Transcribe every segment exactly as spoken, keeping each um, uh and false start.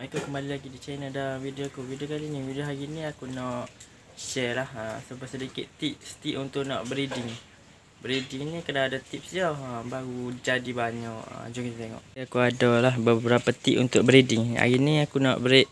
Assalamualaikum, kembali lagi di channel dan video aku. Video kali ni, video hari ni aku nak share lah ha, sebab sedikit tips tip untuk nak breeding. Breeding ni kena ada tips je ha, baru jadi banyak. ha, Jom kita tengok. Aku ada lah beberapa tip untuk breeding. Hari ni aku nak breed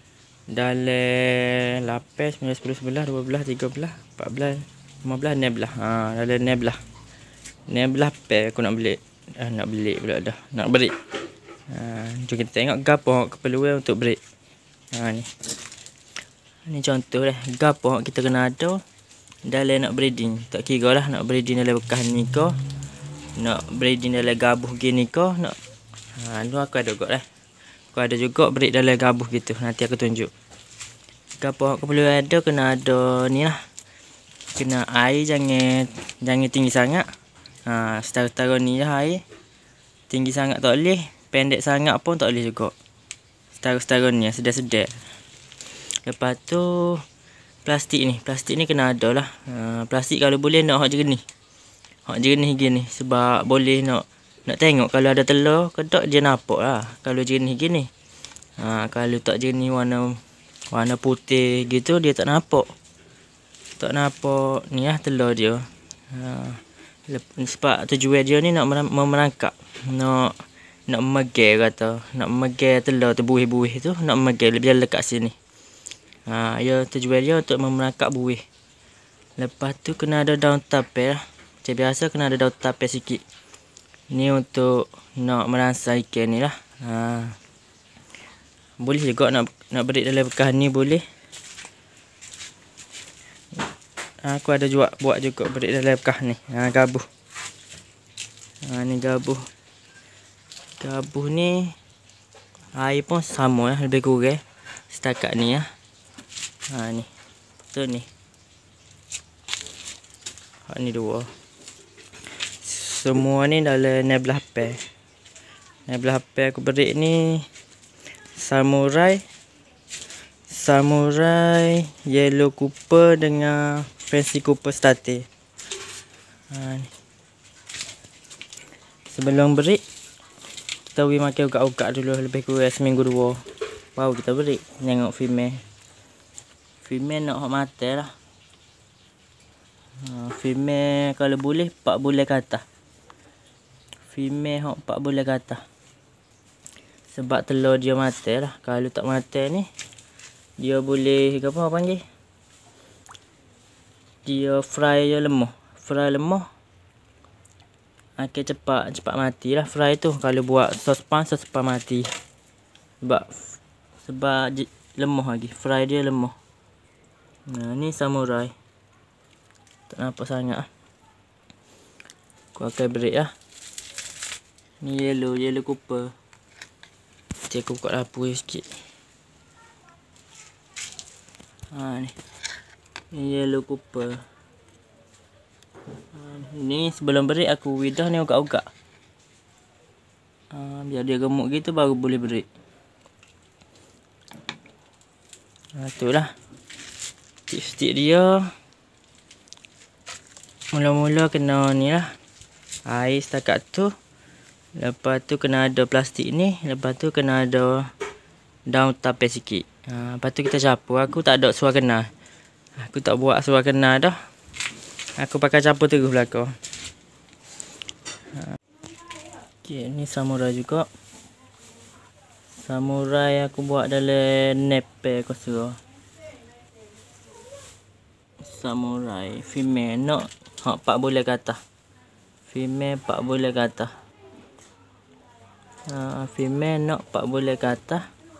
dalam lapan, sembilan, sepuluh, sebelas, dua belas, tiga belas, empat belas, lima belas, enam belas. Ha, dalam enam belas. enam belas pair aku nak beli. Eh, nak beli pula dah. Nak breed. Ha, jom kita tengok gapo keperluan untuk breed. Ha ni. Ni contoh dah. Gapo kita kena ada dalam nak breeding. Tak kira lah nak breeding dalam bekas ni ke, nak breeding dalam gabuh gini ke, nak ha tu aku ada juga lah. Aku ada juga breed dalam gabuh gitu. Nanti aku tunjuk. Gapo keperluan ada, kena ada ni lah. Kena air jangan jangan tinggi sangat. Ha, setara-setara ni lah air. Tinggi sangat tak boleh, pendek sangat pun tak boleh juga. Setara-setara ni, sedar-sedar. Lepas tu plastik ni, plastik ni kena ada lah. Ha, plastik kalau boleh nak hak jernih. Hak jernih gini sebab boleh nak nak tengok kalau ada telur ke tak, dia nampak lah kalau jernih gini. Ha, kalau tak jernih warna warna putih gitu dia tak nampak. Tak nampak ni lah telur dia. Ha, sebab tujuan dia ni nak memerangkap, nak nak memegang kata, nak memegang telur tu, buih-buih tu nak memegang lebih dekat sini. Ha, ya tujuan dia untuk memerangkap buih. Lepas tu kena ada daun tapel lah. Macam biasa kena ada daun tapel sikit. Ni untuk nak merangsang ikan ni lah. Ha. Boleh juga nak nak breed dalam bekas ni boleh. Aku ada juga buat juga breed dalam bekas ni. Ha, gabuh. Ha, ni gabuh. Gabuh ni air pun sama lah, lebih kurang setakat ni lah. Ha ni. Tu ni. Ha ni dua. Semua ni dalam enam belas pair. enam belas pair aku breed ni samurai, samurai, yellow cooper dengan fancy cooper starter. Ha ni. Sebelum breed kita pergi makan ugak-ugak dulu lebih kurang seminggu dua. Baru kita breed. Tengok female. Female nak hak mata lah. Ha, female kalau boleh empat bulan ke atas. Female hak empat bulan ke atas. Sebab telur dia mata lah. Kalau tak mata ni dia boleh apa panggil? Dia fry je lemah. Fry lemah. Akan cepat cepat mati lah fry tu. Kalau buat sospan, sospan mati. Sebab sebab lemah lagi. Fry dia lemah. Nah, ni samurai. Tak nampak sangat lah. Aku akan breed lah. Ni yellow, yellow cooper. Cek aku buka dapur sikit. Ha ni. Ni yellow cooper. Ha, ni sebelum breed aku widah ni ugak-ugak. Ha, biar dia gemuk gitu baru boleh breed. Ha, itulah tips-tips dia. Mula-mula kena ni lah, air setakat tu. Lepas tu kena ada plastik ni. Lepas tu kena ada daun tapel sikit. Ha, lepas tu kita capur. Aku tak ada suar kena. Aku tak buat suar kena dah. Aku pakai capur terus belakang. Ha. Okay, ni samurai juga. Samurai aku buat dalam nepel kosong. Samurai female nak hak empat bulan ke atas. Female empat bulan ke atas. Ha, female nak empat bulan ke atas.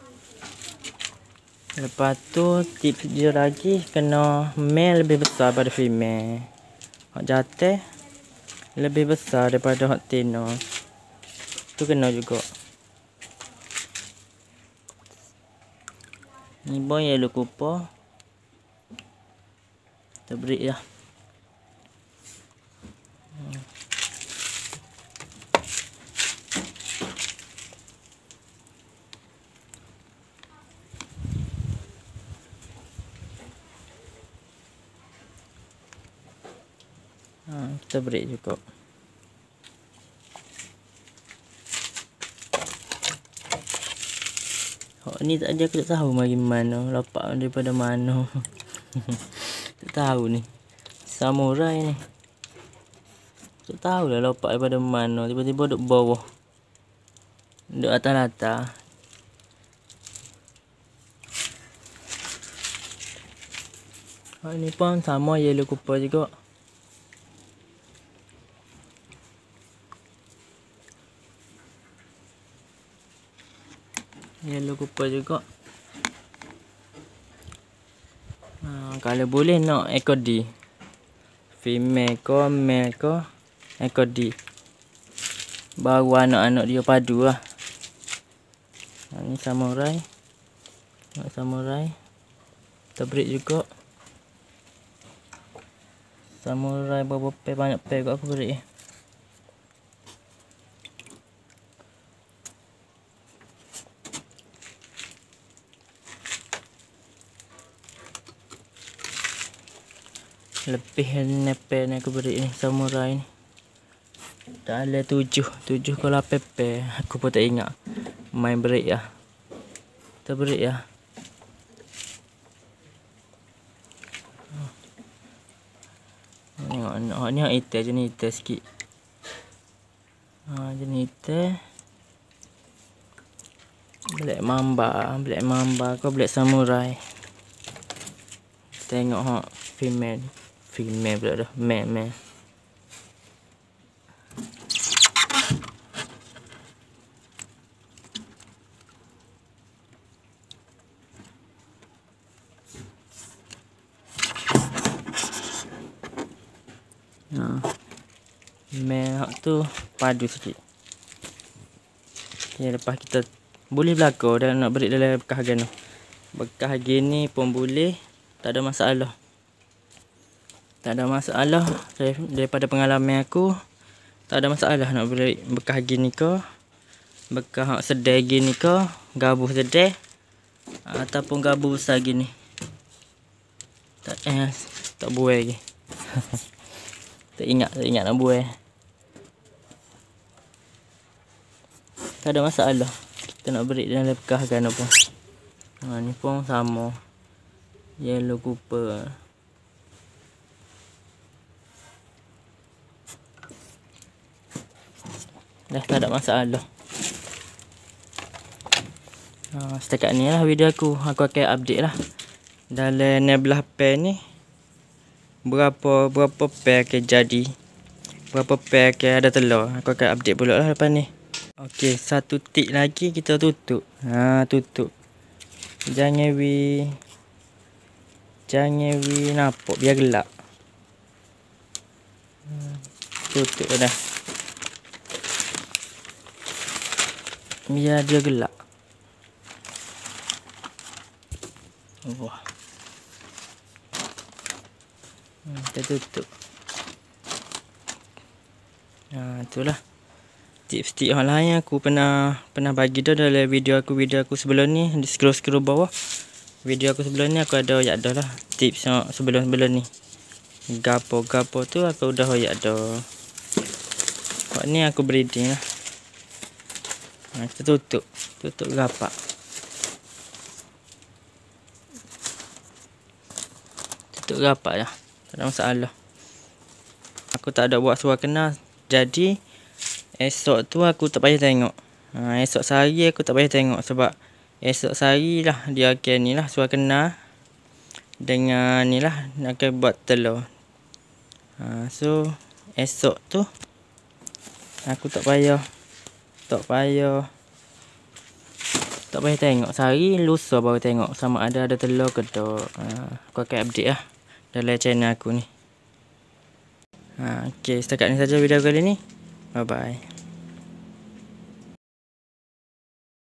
Lepas tu tips dia lagi kena male lebih besar daripada female. Hak jantan lebih besar daripada hak tino. Tu kena juga. Ni boy yellow cooper. Kita breed lah. Hmm. Ha, kita breed juga. Hak Ni tadi aku tak tahu mari mana, lapak daripada mana. Tak tahu ni. Samurai ni. Tak tahu lah lapak daripada mana, tiba-tiba duduk bawah. Duduk atas-atas. Ha, ni pun sama yellow cooper juga. Yellow cooper juga. Ha, kalau boleh nak ekor D. Female ko, male ko, ekor D. Baru anak-anak dia padu lah. Ha, ni samurai. Nak samurai. Kita breed juga. Samurai berapa pair, banyak pair kot aku breed. Lebih nepel ni aku beri ni samurai ni. Dah ada tujuh, tujuh ke lapan pair. Aku pun tak ingat. Main break lah. Kita break lah. Tengok nak ni hak hitam je ni, hitam sikit. Ha jenis hitam. Black mamba, black mamba ke black samurai. Tengok hak female. Female pula dah, male male. Ha. Male hak tu padu sikit. Okay, lepas kita boleh belakang dan nak breed dalam bekas harga tu. Bekas harga ni pun boleh, tak ada masalah. Tak ada masalah daripada pengalaman aku. Tak ada masalah nak beli bekas gini ke, bekas hak sedai gini ke, gabuh sedai ataupun gabuh besar gini. Tak eh tak buai lagi. tak ingat, tak ingat nak buai. Tak ada masalah. Kita nak beri dalam bekas kan apa. Ha ni pun sama. Yellow cooper. Dah tak ada masalah. Ha, setakat ni lah video aku. Aku akan update lah. Dalam enam belas pair ni. Berapa berapa pair akan jadi. Berapa pair akan ada telur. Aku akan update pula lah lepas ni. Okey, satu tik lagi kita tutup. Ha, tutup. Jangan wi. Jangan wi nampak. Biar gelap. Tutup dah. Biar dia gelap. Wah. Hmm, kita tutup. Ha, itulah. Tips-tips hal lain aku pernah pernah bagi dah dalam video aku video aku sebelum ni. Di scroll-scroll bawah. Video aku sebelum ni aku ada ayat dah lah. Tips sebelum-sebelum ni. Gapo-gapo tu aku udah ayat dah. Buat ni aku breeding lah. Ha, kita tutup. Tutup gapak. Tutup gapak dah. Tak ada masalah. Aku tak ada buat suara kena. Jadi, esok tu aku tak payah tengok. Ha, esok sehari aku tak payah tengok. Sebab esok sehari lah dia akan ni lah suara kena. Dengan ni lah akan buat telur. Ha, so, esok tu aku tak payah. Tak payah Tak payah tengok. Sehari lusa baru tengok sama ada ada telur ke tak. Ha, aku akan update lah dalam channel aku ni. Ha, okay, setakat ni saja video kali ni. Bye bye.